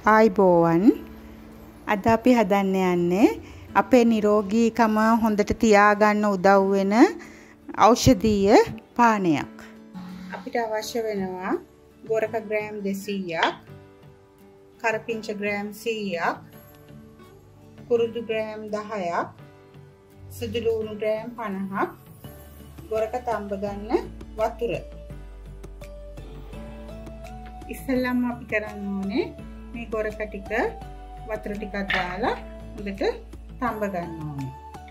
ආයිබෝවන් අද අපි හදන්න යන්නේ අපේ නිරෝගීකම හොඳට තියාගන්න උදව් වෙන ඖෂධීය පානයක්. අපිට අවශ්‍ය වෙනවා ගොරක ග්‍රෑම් 200ක්, කරපිංච ග්‍රෑම් 100ක්, කුරුදු ග්‍රෑම් 10ක්, සුදු ලුණු ග්‍රෑම් 50ක්, ගොරක තඹ ගන්න වතුර. ඉස්සෙල්ලාම අපි කරන්න ඕනේ මේ ගොරක ටික වතුර ටිකක් දාලා හොඳට තඹ ගන්න ඕනේ.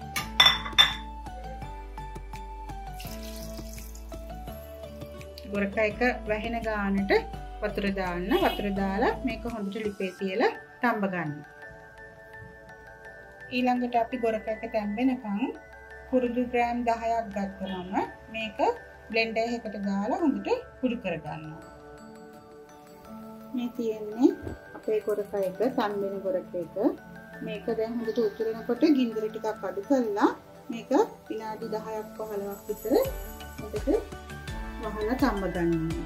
ගොරක එක වැහෙන ගානට වතුර දාන්න. වතුර දාලා මේක හොඳට ලිපේ තියලා තඹ ගන්න. ඊළඟට අපි ගොරක එක තැම්බෙනකන් කුරුදු ග්‍රෑම් 10ක් ගත්තම මේක බ්ලෙන්ඩර් එකකට දාලා හොඳට කුඩු කර ගන්නවා. මේ තියෙන්නේ අපේ ගොරක එක, තම්බෙන ගොරක එක. මේක දැන් හොඳට උතුරනකොට ගින්දර ටිකක් අඩු කරලා මේක විනාඩි 10ක් 15ක් විතර හොඳට වහලා තම්බ ගන්නවා.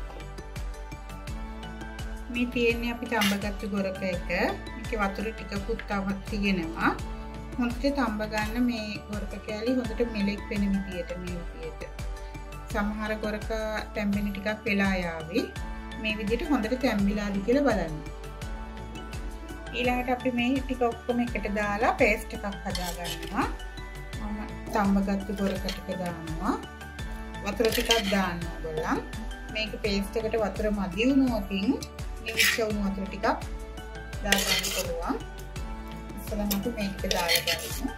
මේ තියෙන්නේ අපි තම්බගත්තු ගොරක එක. මේකේ වතුර ටිකකුත් තවත් තියෙනවා. හොඳට තම්බ ගන්න මේ ගොරක කෑලි හොඳට මෙලෙක් වෙන විදියට මේ විදියට. සමහර ගොරක තැම්බෙන ටිකක් වෙලා යාවි. මේ විදිහට හොඳට තැම්බිලාද කියලා බලන්න. ඊළඟට අපි මේ ටික ඔක්කොම එකට දාලා පේස්ට් එකක් හදා ගන්නවා. මම තම්බගත්තු ගොරක ටික දානවා. වතුර ටිකක් දාන්න ඕගොල්ලන්. මේක පේස්ට් එකට වතුර මදි වුණොත් නිවිච්ච වුණු වතුර ටිකක් දාගන්න පුළුවන්. ඉස්සෙල්ලාම අපි මේක දාලා ගන්නවා.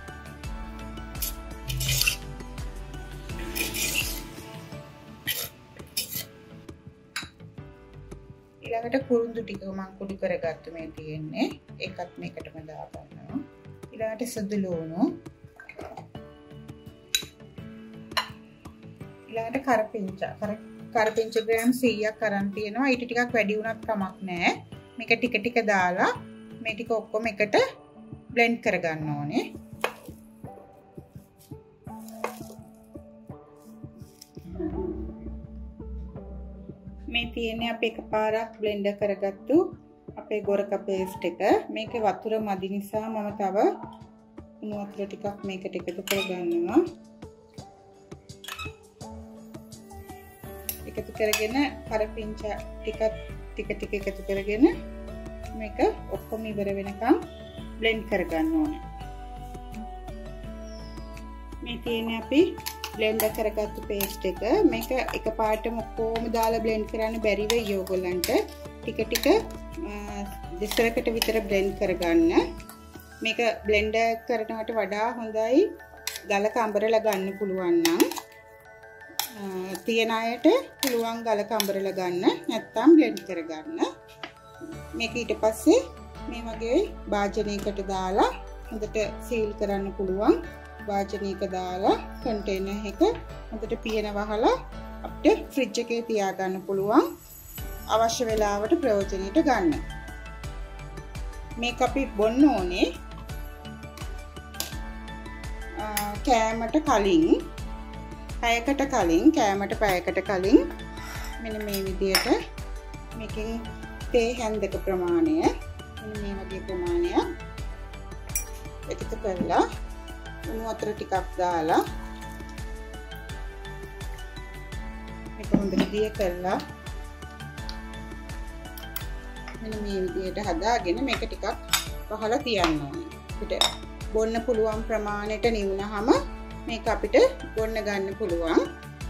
ඊළඟට කුරුඳු ටික මම කුඩු කරගත්ත මේ තියෙන්නේ. ඒකත් මේකටම දා ගන්නවා. ඊළඟට සුදු ලුණු. ඊළඟට කරපිංච ග්‍රෑම් 100ක් අරන් තියෙනවා. ඊට ටිකක් වැඩි වුණත් කමක් නැහැ. මේක ටික ටික දාලා මේ ටික ඔක්කොම එකට බ්ලෙන්ඩ් කරගන්න ඕනේ. මේ තියෙන්නේ අපි එකපාරක් බ්ලෙන්ඩර් කරගත්තු අපේ ගොරක පේස්ට් එක. මේකේ වතුර මදි නිසා මම තව උණු වතුර ටිකක් මේකට එකතු කරගන්නවා. එකතු කරගෙන කරපිංච ටික එකතු කරගෙන මේක ඔක්කොම ඉවර වෙනකම් බ්ලෙන්ඩ් කරගන්න ඕනේ. මේ තියෙන්නේ අපි බ්ලෙන්ඩර් කරගත්තු පේස්ට් එක. මේක එකපාරටම කොහොම දාලා බ්ලෙන්ඩ් කරන්න බැරි වෙයි ඔයගොල්ලන්ට. ටික ටික දෙසරකට විතර බ්ලෙන්ඩ් කරගන්න. මේක බ්ලෙන්ඩර් කරනවට වඩා හොඳයි ගලක අඹරලා ගන්න පුළුවන් නම්. තියන අයට පුළුවන් ගලක අඹරලා ගන්න, නැත්නම් බ්ලෙන්ඩ් කරගන්න. මේක ඊට පස්සේ මේ වගේ භාජනයකට දාලා හොඳට සීල් කරන්න පුළුවන්. වාචනයක දාලා කන්ටේනර් එක හොඳට පියන වහලා අපිට ෆ්‍රිජ් එකේ තියාගන්න පුළුවන්. අවශ්‍ය වෙලාවට ප්‍රයෝජනෙට ගන්න. මේක අපි බොන්න ඕනේ කෑමට කලින්, පැයකට කලින්, කෑමට පැයකට කලින්. මෙන්න මේ විදියට මේකෙන් තේ හැන්දක ප්‍රමාණය මෙන්න මේ වගේ ප්‍රමාණයක් එකතු කරලා උණු වතුර ටිකක් දාලා මේක හොඳට දිය කරලා මෙන්න මේ විදිහට හදාගෙන මේක ටිකක් වහලා තියන්න ඕනේ. අපිට බොන්න පුළුවන් ප්‍රමාණයට නිවුනහම මේක අපිට බොන්න ගන්න පුළුවන්.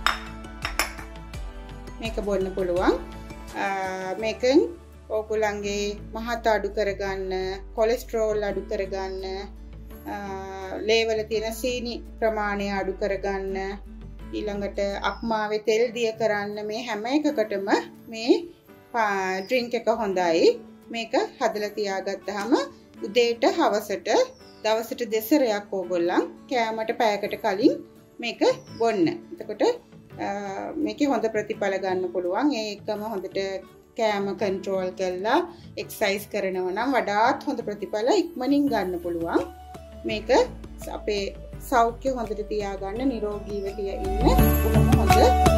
මේක බොන්න පුළුවන්. මේකෙන් ඕගොල්ලන්ගේ මහත අඩු කරගන්න, කොලෙස්ටරෝල් අඩු කරගන්න, ලේවල තියෙන සීනි ප්‍රමාණය අඩු කරගන්න, ඊළඟට අක්මාවේ තෙල් දිය කරන්න, මේ හැම එකකටම මේ ඩ්‍රින්ක් එක හොඳයි. මේක හදලා තියාගත්තාම උදේට හවසට දවසට දෙසරයක් ඕගොල්ලන් කෑමට පැයකට කලින් මේක බොන්න. එතකොට මේකේ හොඳ ප්‍රතිඵල ගන්න පුළුවන්. ඒකම හොඳට කෑම කන්ට්‍රෝල් කරලා එක්සර්සයිස් කරනවා නම් වඩාත් හොඳ ප්‍රතිඵල ඉක්මනින් ගන්න පුළුවන්. මේක අපේ සෞඛ්‍ය හොඳට තියාගන්න, නිරෝගීව ඉන්න බොහොම හොඳ